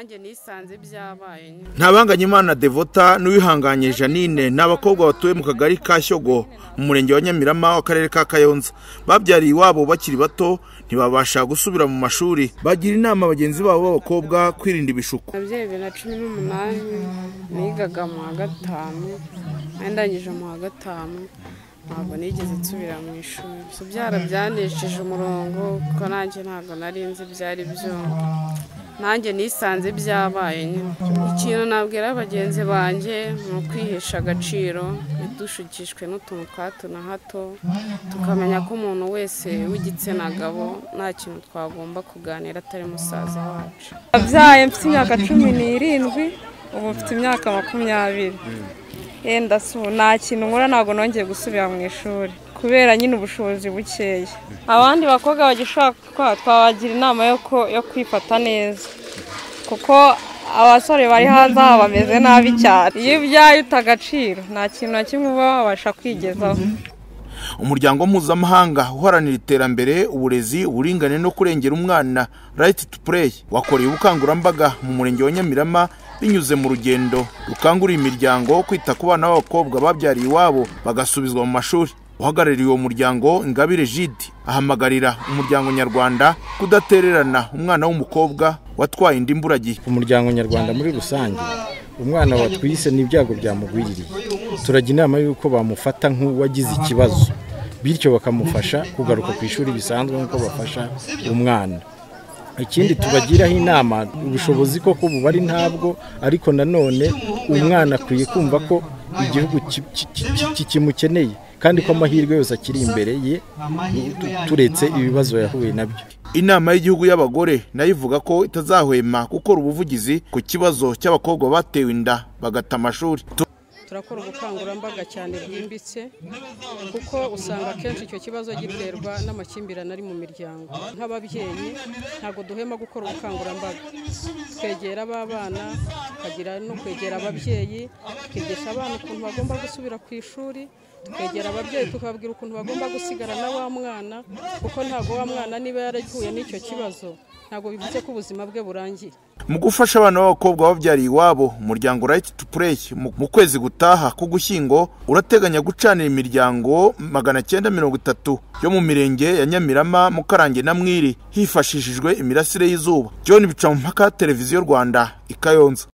nanjye nisanze byabaye. Ntabanganyimana Devota n'uwihanganye Janine n'abakobwa batuye mu kagari ka Shyogo mu murenge wa Nyamirama w'akarere ka Kayonza babyariye iwabo bakiri bato ntibabasha gusubira mu mashuri. Bagira inama bagenzi babo b'abakobwa kwirinda ibishuko. Nabyaye 2018 nigaga mu wa gatanu ndangije mu wa gatanu ntabwo nigeze nsubira mu ishuri. Byarabyanesheje umurongo kuko nanjye ntabwo nari nzi byari byo. Nanjye nisanze byabaye nyine. Ikintu nabwira bagenzi banjye ni ukwihesha agaciro ntidushukishwe n'utuntu twa hato na hato, tukamenya ko umuntu wese w'igitsina gabo nta kintu twagomba kuganira atari musaza wacu. Nabyaye mfite imyaka 17 ubu mfite imyaka 20. Enda nta kintu nkora ntabwo nongeye gusubira mu ishuri kubera nyine ubushobozi bukeya. Abandi bakobwa bagishaka twabagira inama yo kwifata neza kuko abasore bari hanze bameze nabi cyane. Iyo ubyaye utagaciro nta kintu na kimwe uba wabasha kwigezaho. Umuryango mpuzamahanga uharanira iterambere, uburezi, uburingane no kurengera umwana Right to Play wakoreye ubukangurambaga mu murenge wa Nyamirama binyuze mu rugendo rukangurira imiryango kwita ku bana b'abakobwa babyariye iwabo bagasubizwa mu mashuri. Uhagarariye uwo muryango Ingabire Jide ahamagarira umuryango nyarwanda kudatererana umwana w'umukobwa watwaye indi imburagihe. Umuryango nyarwanda muri rusange umwana watwise n'ibyago byamugwiririye, turagira inama y'uko bamufata nk'uwagize ikibazo bityo bakamufasha kugaruka ku ishuri bisanzwe nk'uko bafasha umwana. Ikindi tubagiraho inama ubushobozi koko bubari ntabwo, ariko nanone umwana akwiye kumva ko igihugu kimukeneye kandi ko amahirwe yose akiri imbere ye turetse ibibazo yahuye nabyo. Inama y'igihugu y'abagore nayo ivuga ko itazahwema gukora ubuvugizi ku kibazo cy'abakobwa batewe inda bagata amashuri. Turakora ubukangurambaga cyane bwimbitse kuko usanga kenshi icyo kibazo giterwa n'amakimbirane ari mu miryango. Nk'ababyeyi ntabwo duhema gukora ubukangurambaga, twegera abana tukagira no kwegera ababyeyi, tukigisha abana ukuntu bagomba gusubira ku ishuri, tukegera ababyeyi tukababwira ukuntu bagomba gusigara na wa mwana kuko ntabwo wa mwana niba yaragiye n'icyo kibazo ntabwo bivuze ko ubuzima bwe burangiye. Mu gufasha abana b'abakobwa babyariye iwabo, umuryango Right to Play mu kwezi gutaha k'Ugushyingo urateganya gucanira imiryango 930 yo mu mirenge ya Nyamirama, Mukarange na Mwiri hifashishijwe imirasire y'izuba. John Bicamumpaka, Televiziyo Rwanda, i Kayonza.